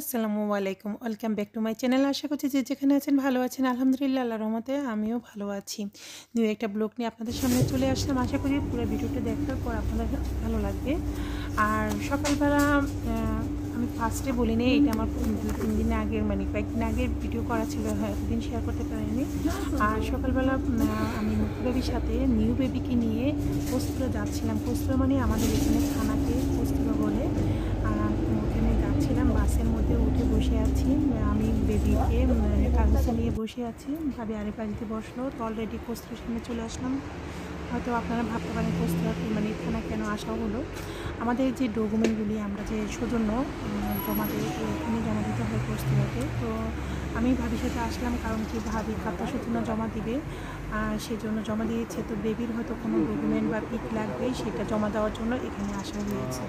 আসসালামু আলাইকুম, welcome back to my channel. আশা করছি যে যেখানে আছেন ভালো আছেন। আলহামদুলিল্লাহ, আল্লাহর রহমতে আমিও ভালো আছি। নিউ একটা ব্লগ নিয়ে আপনাদের সামনে চলে আসলাম। আশা করি পুরো ভিডিওটা দেখার পর আপনাদের ভালো লাগবে। আর সকালবেলা আমি ফার্স্টে বলিনি, এটা আমার 2-3 দিন আগের, মানে কয়েকদিন আগের ভিডিও করা ছিল, হ্যাঁ এতদিন শেয়ার করতে পারিনি। আর সকালবেলা আমি বেবির সাথে নিউ বেবিকে নিয়ে কস্তুরা যাচ্ছিলাম। কস্তুরা মানে আমাদের এখানে থানাকে কস্তুরা বলে। ওখানে যাচ্ছিলাম, বাসের মধ্যে উঠে বসে আছি। আমি বেবিকে কাগজে নিয়ে বসে আছি, ভাবি আরে বাড়িতে বসলো তো অলরেডি কস্তুরার সামনে চলে আসলাম। হয়তো আপনারা ভাবতে পারেন কস্তুরা মানে এখানে কেন আসা হলো। আমাদের যে ডকুমেন্টগুলি আমরা যে সৌজন্য জমা দিই, এখানে জমা দিতে হয় কস্তুরাতে। তো আমি ভাবির সাথে আসলাম, কারণ কি ভাবি খাদ্য সূচনা জমা দিবে, সেজন্য জমা দিয়েছে। তো বেবির হয়তো কোনো ডকুমেন্ট বা পিক লাগবে, সেটা জমা দেওয়ার জন্য এখানে আসা হয়েছে।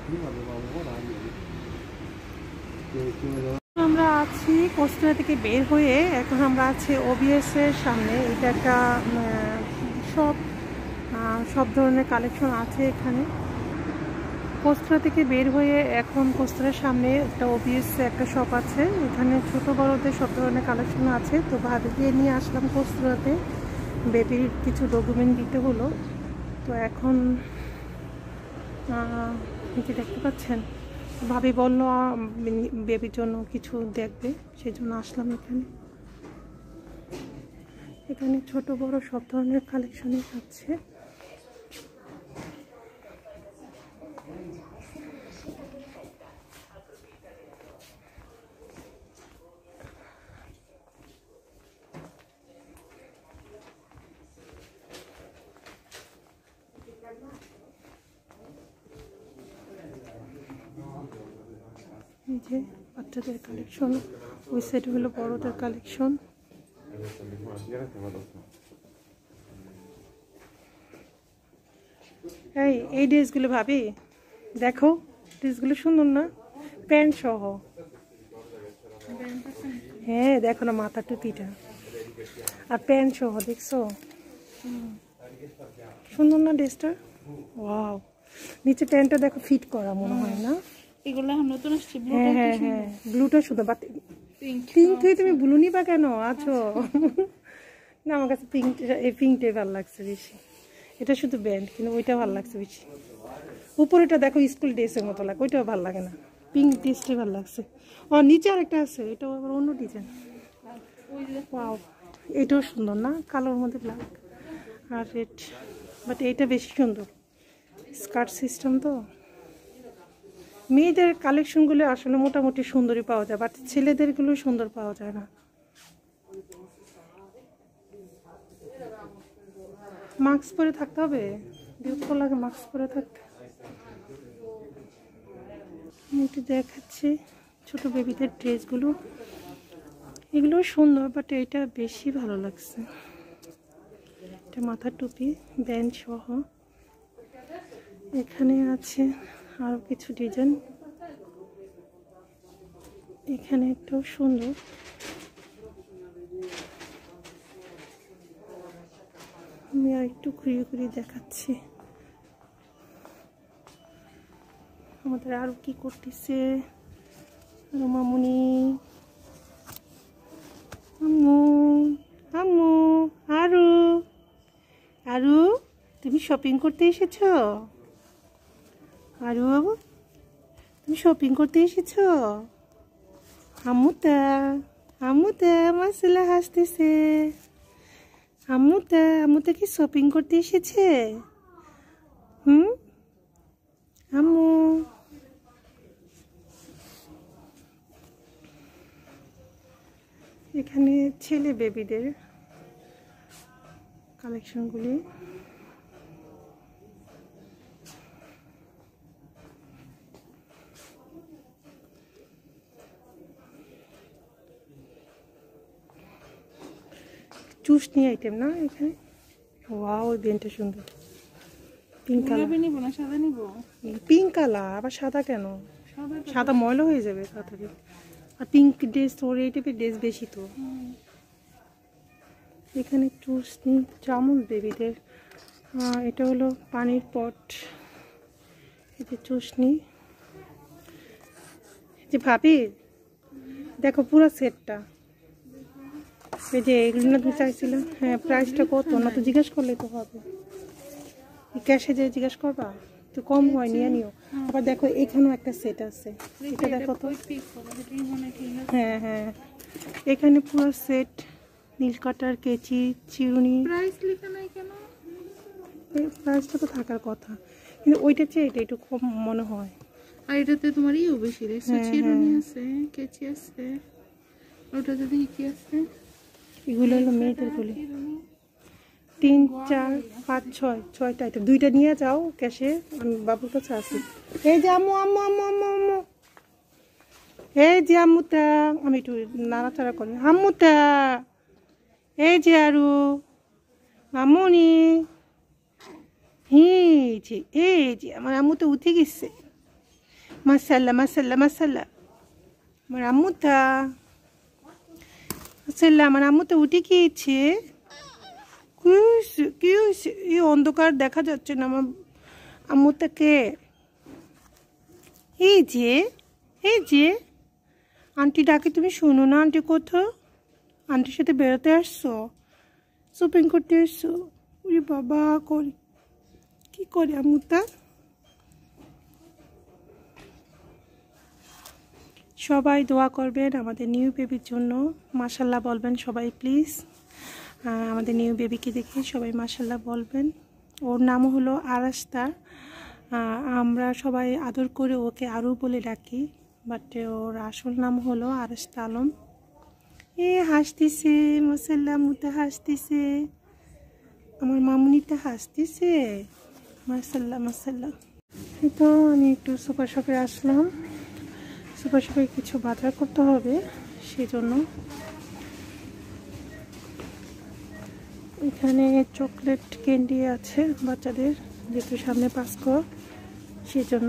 আমরা আছি কস্তুরা থেকে বের হয়ে, এখন আমরা আছি ওবিএসের সামনে। এটা একটা সব ধরনের কালেকশন আছে এখানে। কস্তুরা থেকে বের হয়ে এখন কস্তুরার সামনে একটা ওবিএস একটা শপ আছে, এখানে ছোট বড়দের সব ধরনের কালেকশন আছে। তো ভাবিকে নিয়ে আসলাম কস্তুরাতে, বেবির কিছু ডকুমেন্ট দিতে হলো। তো এখন কি দেখতে পাচ্ছেন, ভাবি বললো বেবির জন্য কিছু দেখবে, সেই জন্য আসলাম এখানে। এখানে ছোট বড় সব ধরনের কালেকশনই আছে। এই যে বাচ্চাদের কালেকশন, ওই সেট হলো বড়দের কালেকশন। এই ড্রেসগুলো ভাবি দেখো, ড্রেসগুলো সুন্দর না, প্যান্ট সহ। হ্যাঁ দেখো না মাথা টুপিটা, আর প্যান্ট সহ, দেখছো সুন্দর না ড্রেসটা? ওয়াও, নিচে প্যান্টটা দেখো ফিট করা মনে হয় না? এগুলো নতুন আসছে। হ্যাঁ হ্যাঁ হ্যাঁ, ব্লুটা শুধু, বাট পিঙ্ক থেকে তুমি ব্লু নিবা কেন আছো? না আমার কাছে পিঙ্কটাই ভালো লাগছে বেশি। এটা শুধু ব্যান্ড, কিন্তু ওইটা ভালো লাগছে বেশি। উপরেটা দেখো স্কুল ড্রেসের মতো লাগে, ওইটাও ভালো লাগে না, পিঙ্ক ড্রেসটাই ভালো লাগছে। ও নিচে আরেকটা আছে, এটাও আবার অন্য ডিজাইন। ওয়াও, এটাও সুন্দর না, কালোর মধ্যে ব্ল্যাক আর রেড, বাট এইটা বেশি সুন্দর, স্কার্ট সিস্টেম। তো মেয়েদের কালেকশনগুলো আসলে মোটামুটি সুন্দরই পাওয়া যায়, বাট ছেলেদেরগুলো সুন্দর পাওয়া যায় না। মাস্ক পরে থাকতে হবে, বিরক্ত লাগে মাস্ক পরে থাকতে। আমি একটু দেখাচ্ছি ছোট বেবিদের ড্রেসগুলো, এগুলো সুন্দর, বাট এটা বেশি ভালো লাগছে। এটা মাথার টুপি ব্যান্ড সহ। এখানে আছে আরো কিছু ডিজাইন, এখানে একটাও সুন্দর। আমি আর একটু ঘুরিয়ে ঘুরিয়ে দেখাচ্ছি আমাদের আরো কি করতেছে। মামুনি, আম্মু আম্মু, আরু আরু তুমি শপিং করতে এসেছো? আরু বাবু তুমি শপিং করতে এসেছো? আম্মুতা মাসাল্লাহ হাসতেছে। আম্মুতা কি শপিং করতে এসেছে? আম্মু, এখানে ছেলে বেবিদের কালেকশনগুলি। চুসনি আইটেম না এখানে। ওয়াও, ওই বেনটা সুন্দর, পিঙ্ক কালার। নিব না সাদা নিব? পিঙ্ক কালার, আবার সাদা কেন? সাদা ময়লা হয়ে যাবে তাড়াতাড়ি। আর পিঙ্ক ড্রেস, ওর এই টাইপের ড্রেস বেশি তো। এখানে চুসনি চামল বেবিদের, এটা হলো পানির পট। এটা চুসনি, যে ভাবি দেখো পুরো সেটটা, এই যে এগুলো না তুমি চাইছিলে। হ্যাঁ, প্রাইসটা কত না তো জিজ্ঞেস করলে তো হবে, ক্যাশে যে জিজ্ঞেস করবা তো কম হয়, নিয়ে নিও। আবার দেখো এখানেও একটা সেট আছে, এটা দেখো তো। হ্যাঁ হ্যাঁ, এখানে পুরো সেট, নীল কাটার, কেচি, চিরুনি। প্রাইস লেখা নাই কেন? প্রাইসটা তো থাকার কথা, কিন্তু ওইটা চেয়ে এটা একটু কম মনে হয়। আর এটাতে তোমার ইও বেশি রয়েছে, চিরুনি আছে, কেচি আছে, ওটাতে দেখি কি আছে। এগুলো হলো মেয়েদের গুলি, 3 4 5 6 6টা আইটেম। 2টা নিয়ে যাও ক্যাশে, আমি বাবুর কাছে আসি। এই যে আম্মু আম্মু আম্মু আম্মু আম্মু, এই যে আম্মুটা, আমি একটু নাড়াচাড়া করি। আম্মুটা, এই যে আরু মামুনি, এই যে আমার আম্মুটা উঠে গেছে। মাশাআল্লাহ মাশাআল্লাহ মাশাআল্লাহ, আমার আম্মুটা, মাশাআল্লাহ আমার আম্মুটা উঠে গিয়েছে। কি হয়েছে? এই অন্ধকার দেখা যাচ্ছে না আমার আম্মুটাকে। এই যে আন্টি ডাকে, তুমি শোনো না? আন্টি কোথাও? আন্টির সাথে বেরোতে আসছো, শপিং করতে আসছো? ওরে বাবা, কি করে আম্মুটা? সবাই দোয়া করবেন আমাদের নিউ বেবির জন্য, মাশাল্লাহ বলবেন সবাই প্লিজ। আমাদের নিউ বেবিকে দেখে সবাই মাশাল্লাহ বলবেন। ওর নাম হলো আরাস্তা, আমরা সবাই আদর করে ওকে আরু বলে ডাকি, বাট ওর আসল নাম হলো আরাস্তা আলম। হাসতেছে, মাশাল্লাহ মুতে হাসতেছে, আমার মামুনিটা হাসতেছে, মাশাল্লাহ মাশাল্লাহ। তো আমি একটু সুপার শপে আসলাম, সুপার শপে কিছু বাজার করতে হবে, সেজন্য। এখানে চকলেট ক্যান্ডি আছে বাচ্চাদের, যেহেতু সামনে পাস্কো, সেজন্য।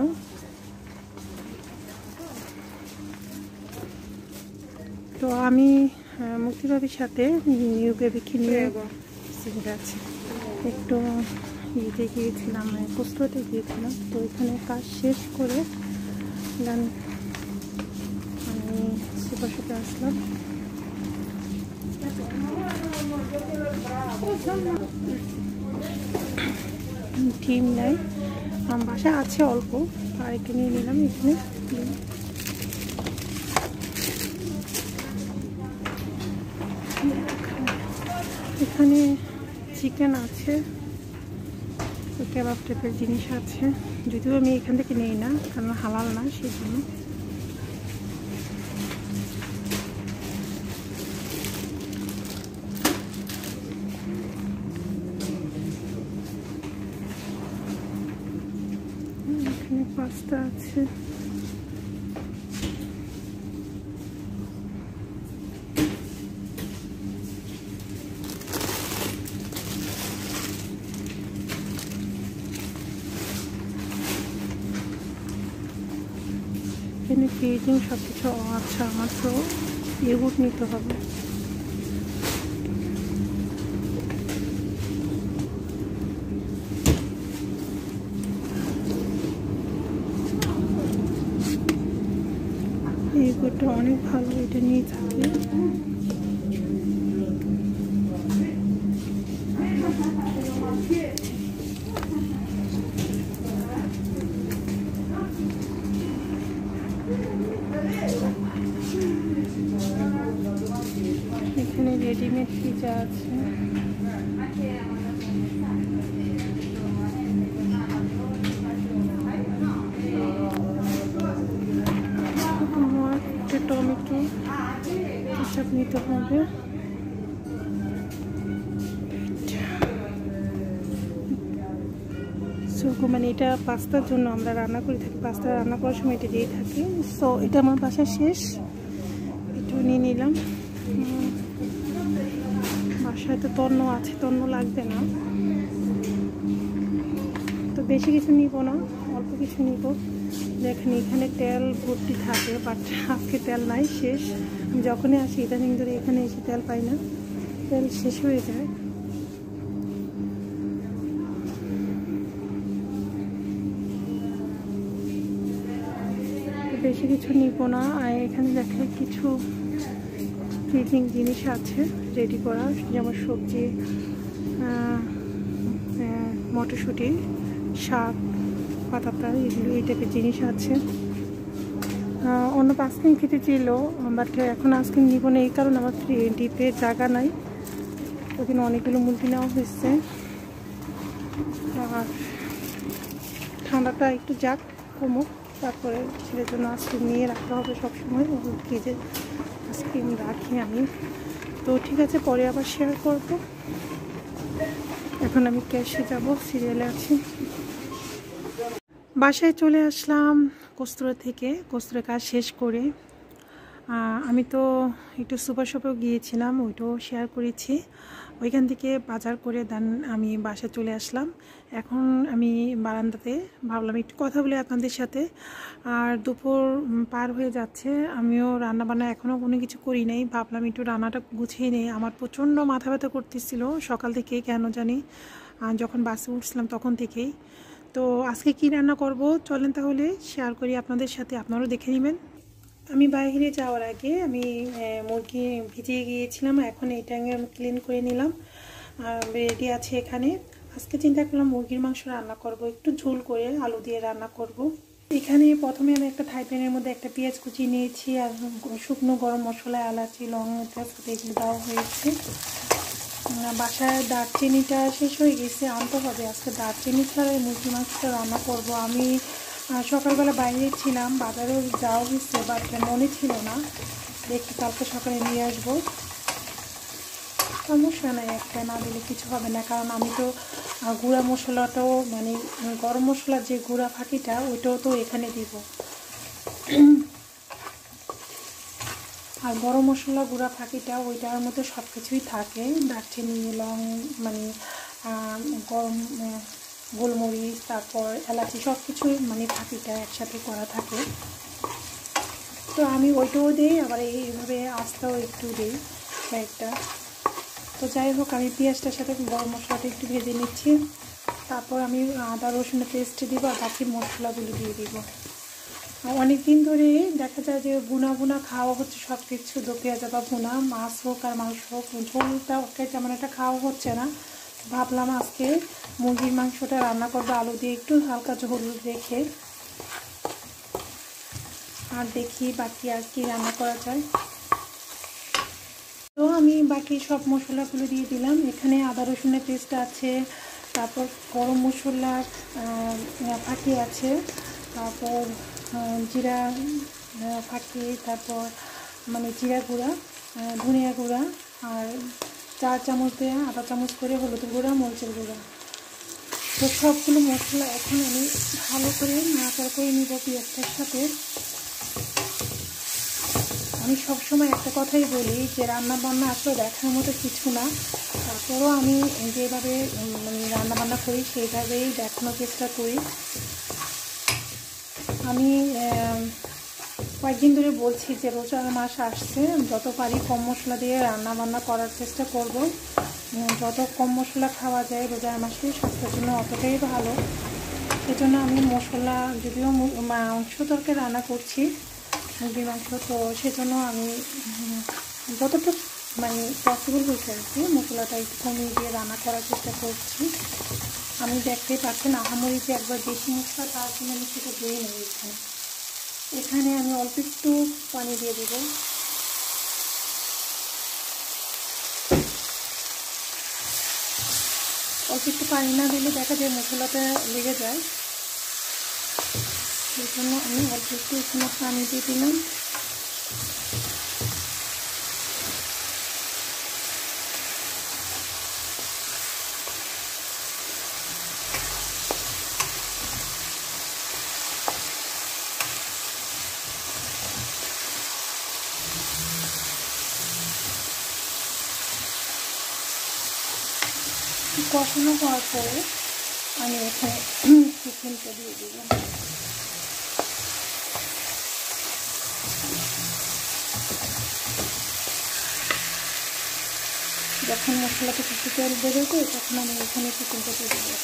তো আমি মুক্তিবাবীর সাথে নিউ বেবিকে নিয়ে আছে একটু ইয়েতে গিয়েছিলাম, পোস্টতে গিয়েছিলাম। তো এখানে কাজ শেষ করে দেন আমি সুপার শপে আসলাম। ডিম নেই, বাসায় আছে অল্প, আর একটু নিয়ে নিলাম এখানে। এখানে চিকেন আছে, কেবাব টাইপের জিনিস আছে, যদিও আমি এখান থেকে নেই না কারণ হালাল না, সেই জন্য। এখানে পাস্তা আছে, এখানে পেজিং সব কিছু। আচ্ছা, আমার তো ইয়োগুর্ট নিতে হবে। ইয়োগুর্টটা অনেক ভালো, এটা নিয়ে থাকি। এখানে রেডিমেড পিজা আছে, টমেটো এসব নিতে হবে। মানে এটা পাস্তার জন্য আমরা রান্না করে থাকি, পাস্তা রান্না করার সময় এটা দিয়ে থাকি। সো এটা আমার বাসা শেষ, একটু নিয়ে নিলাম। বাসায় তো তন্ন আছে, তন্ন লাগবে না, তো বেশি কিছু নিব না, অল্প কিছু নিব। দেখেন এখানে তেল ভর্তি থাকে, বাট আজকে তেল নাই, শেষ। আমি যখনই আসি ইদানিং ধরে এখানে এসে তেল পাই না, তেল শেষ হয়ে যায়। বেশি বেশি কিছু নিব না। আর এখানে দেখে কিছু ফ্রিজিং জিনিস আছে রেডি করা, যেমন সবজি, মটরশুঁটি, শাক, পাতাটা, এগুলো এই টাইপের জিনিস আছে। অন্য আইসক্রিম খেতে ছিল, বাট এখন আইসক্রিম নিব না, এই কারণে আমার ডিপে জায়গা নাই। ওখানে অনেকগুলো মুরগি নেওয়া হয়েছে। আর ঠান্ডাটা একটু যাক, কমুক, তারপরে ছেলের জন্য আইসক্রিম নিয়ে রাখতে হবে সবসময়। ফ্রিজে আইসক্রিম রাখি আমি। তো ঠিক আছে, পরে আবার শেয়ার করব। এখন আমি ক্যাশে যাব, সিরিয়ালে আছি। বাসায় চলে আসলাম কস্তুরা থেকে, কস্তুরের কাজ শেষ করে। আমি তো একটু সুপার শপেও গিয়েছিলাম, ওইটাও শেয়ার করেছি। ওইখান থেকে বাজার করে দেন আমি বাসায় চলে আসলাম। এখন আমি বারান্দাতে ভাবলাম একটু কথা বলি আপনাদের সাথে। আর দুপুর পার হয়ে যাচ্ছে, আমিও রান্নাবান্না এখনও কোনো কিছু করি নাই। ভাবলাম একটু রান্নাটা গুছিয়ে নেই। আমার প্রচণ্ড মাথা ব্যথা করতেছিল সকাল থেকেই, কেন জানি, যখন বাসে উঠছিলাম তখন থেকেই। তো আজকে কি রান্না করব চলেন তাহলে শেয়ার করি আপনাদের সাথে, আপনারাও দেখে নেবেন। আমি বাইরে যাওয়ার আগে আমি মুরগি ভিজিয়ে গিয়েছিলাম, এখন এটা আমি ক্লিন করে নিলাম। রেডি আছে এখানে। আজকে চিন্তা করলাম মুরগির মাংস রান্না করব, একটু ঝোল করে আলু দিয়ে রান্না করব। এখানে প্রথমে আমি একটা ফ্রাই প্যানের মধ্যে একটা পেঁয়াজ কুচি নিয়েছি, আর শুকনো গরম মশলা, এলাচি, লং, তেজপাতা এগুলো দেওয়া হয়েছে। বাসায় দারচিনিটা শেষ হয়ে গেছে, আনতে হবে। আজকে দারচিনি ছাড়া মুরগি মাংসটা রান্না করব। আমি সকালবেলা বাইরে ছিলাম, বাজারেও যাওয়া হয়েছে, বাট মনে ছিল না, দেখি কালকে সকালে নিয়ে আসবো। সমস্যা নাই, একটা না দিলে কিছু হবে না, কারণ আমি তো গুঁড়া মশলাটাও, মানে গরম মশলার যে গুঁড়া ফাঁকিটা, ওইটাও তো এখানে দিব। আর গরম মশলা গুঁড়া ফাঁকিটা ওইটার মধ্যে সব কিছুই থাকে, দারচিনি, লং, মানে গরম গোলমরিচ, তারপর এলাচি, সব কিছুই মানে ফাঁকিটা একসাথে করা থাকে। তো আমি ওইটাও দিই, আবার এইভাবে আস্তাও একটু দিই কয়েকটা। তো যাই হোক, আমি পেঁয়াজটার সাথে গরম মশলাটা একটু ভেজে নিচ্ছি। তারপর আমি আদা রসুনের পেস্ট দিব, আর বাকি মশলাগুলো দিয়ে দিব। অনেক দিন ধরে দেখা যায় যে বুনা খাওয়া হচ্ছে সব কিছু, দো পেঁয়াজা বা বুনা, মাছ হোক আর মাংস হোক, ঝোলটা তেমন একটা খাওয়া হচ্ছে না। ভাবলাম আজকে মুরগির মাংসটা রান্না করবো আলু দিয়ে, একটু হালকা ঝোল রেখে। আর দেখি বাকি আর কি রান্না করা যায়। তো আমি বাকি সব মশলাগুলো দিয়ে দিলাম। এখানে আদা রসুনের পেস্ট আছে, তারপর গরম মশলার ফাঁকি আছে, তারপর জিরা ফাঁকি, তারপর মানে জিরা গুঁড়া, ধনিয়া গুঁড়া, আর 4 চামচ দিয়ে আধা চামচ করে হলুদ গুঁড়া, মরিচের গুঁড়া। তো সবগুলো মশলা এখন আমি ভালো করে নাড়াচাড়া করে নিব পেঁয়াজটার সাথে। আমি সবসময় একটা কথাই বলি যে রান্নাবান্না আসলে দেখার মতো কিছু না, তারপরও আমি যেভাবে মানে রান্নাবান্না করি সেইভাবেই দেখানোর চেষ্টা করি। আমি কয়েকদিন ধরে বলছি যে রোজার মাস আসছে, যত পারি কম মশলা দিয়ে রান্নাবান্না করার চেষ্টা করব। যত কম মশলা খাওয়া যায় রোজার মাসে স্বাস্থ্যের জন্য অতটাই ভালো। সেজন্য আমি মশলা, যদিও মাংস তরকারি রান্না করছি, মুরগির মাংস, তো সেজন্য আমি যতটা মানে পসিবল হয়েছে আর কি মশলাটা একটু কমিয়ে দিয়ে রান্না করার চেষ্টা করছি। আমি দেখতেই পাচ্ছেন আহামরি যে একবার বেশি মশলা, তার জন্য আমি সেটা দিয়ে নেই। এখানে আমি অল্প একটু পানি দিয়ে দেবো। অল্প একটু পানি না দিলে দেখা যায় মশলাটা লেগে যায়, সেই জন্য আমি অল্প একটু এখানে পানি দিয়ে দিলাম। কষানো হওয়ার পরে আমি এখানে চিকেনটা দিয়ে দিলাম। যখন মশলাটা কিছু তেল বেরোবে তখন আমি এখানে চিকেনটা দিয়ে দেবো।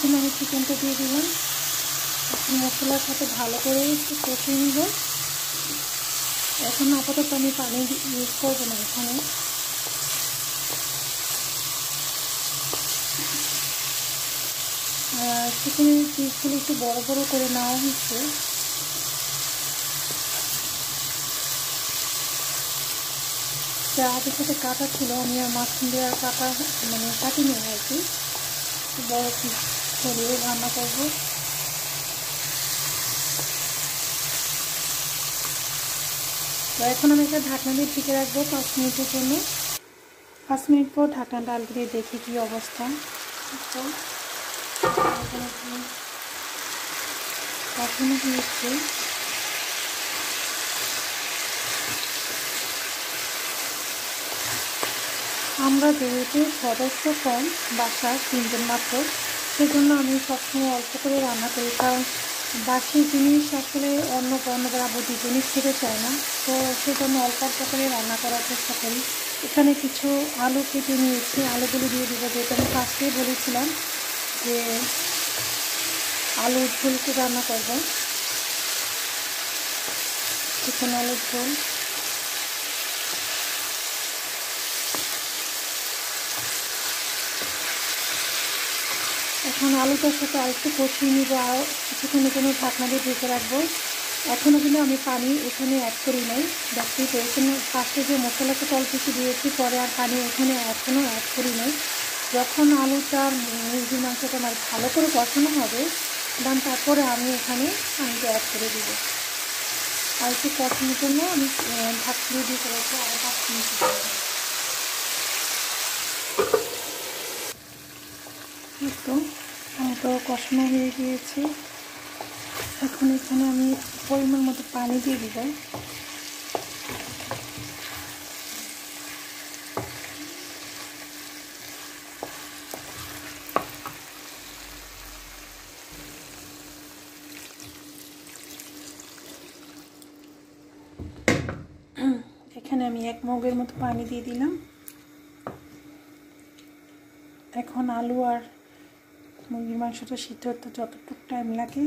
এখানে আমি চিকেনটা দিয়ে দিলাম। এখন মশলার সাথে ভালো করে একটু কষিয়ে নিব। এখন আপাতত আমি পানি ইউজ করবো না এখানে। চিকেনের পিসগুলো একটু বড় বড় করে নেওয়া হচ্ছে। আগে সাথে কাটা ছিল, আমি আর মাঝখান দিয়ে আর কাটা মানে কাটিনি আর কি, বড় পিস করে রান্না করবো। তো এখন আমি একটা ঢাকনা দিয়ে ঢেকে রাখবো 5 মিনিটের জন্য। 5 মিনিট পর ঢাকনাটা আলগা দিয়ে দেখি কি অবস্থা। কখনো হয়েছে আমরা যেহেতু সদস্য কম, বাসার 3 জন মাত্র, সেজন্য আমি সবসময় অল্প করে রান্না করি, কারণ বাসি জিনিস আসলে অন্যরা বুঝি জিনিস খেতে চায় না। তো সেজন্য অল্প অল্প করে রান্না করার চেষ্টা করি। এখানে কিছু আলু কেটে নিয়েছি, আলুগুলো দিয়ে দেবো, যেটা আমি ফার্স্টেই বলেছিলাম যে আলুর ঝোল রান্না করবো। চিকেন আলুর ঝোল। এখন আলুটার সাথে আরেকটু কষিয়ে নিব, আর কিছুক্ষণের জন্য ঢাকনা দিয়ে ঢেকে রাখবো। এখনও কিন্তু আমি পানি এখানে অ্যাড করি নাই, দেখতেই পেয়েছেন। ফার্স্টে যে মশলাটা অল্প কিছু দিয়েছি, পরে আর পানি এখানে এখনও অ্যাড করি নাই। যখন আলুটার মুরগির মাংসটা আমার ভালো করে কষানো হবে, দেন তারপরে আমি এখানে পানিটা অ্যাড করে দিব। আর একটু কষানোর জন্য আমি ঢাকনা দিয়ে করেছি আর 5 মিনিট। তো কষানো হয়ে গিয়েছে। এখন এখানে আমি পরিমাণ মতো পানি দিয়ে দিব। এখানে আমি 1 মগের মতো পানি দিয়ে দিলাম। এখন আলু আর মুরগির মাংসটা সিদ্ধ হতে যতটুকু টাইম লাগে,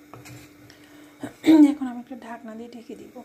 এখন আমি একটা ঢাকনা দিয়ে ঢেকে দিব।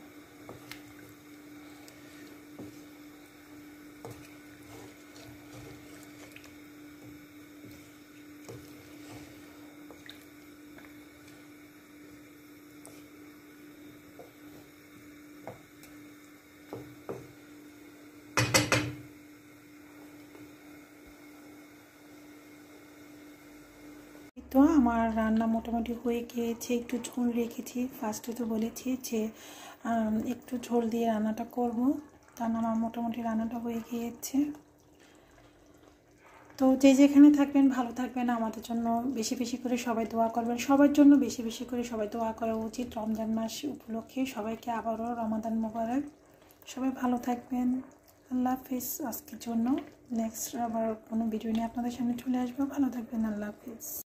তো আমার রান্না মোটামুটি হয়ে গিয়েছে। একটু ঝোল রেখেছি, ফার্স্টে তো বলেছি যে একটু ঝোল দিয়ে রান্নাটা করব, তার আমার মোটামুটি রান্নাটা হয়ে গিয়েছে। তো যে যেখানে থাকবেন ভালো থাকবেন, আমাদের জন্য বেশি বেশি করে সবাই দোয়া করবেন, সবার জন্য বেশি বেশি করে সবাই দোয়া করা উচিত। রমজান মাস উপলক্ষে সবাইকে আবারও রমাদান মোবারক। সবাই ভালো থাকবেন। আল্লাহ হাফিজ আজকের জন্য। নেক্সট আবার কোনো ভিডিও নিয়ে আপনাদের সামনে চলে আসবো। ভালো থাকবেন। আল্লাহ হাফিজ।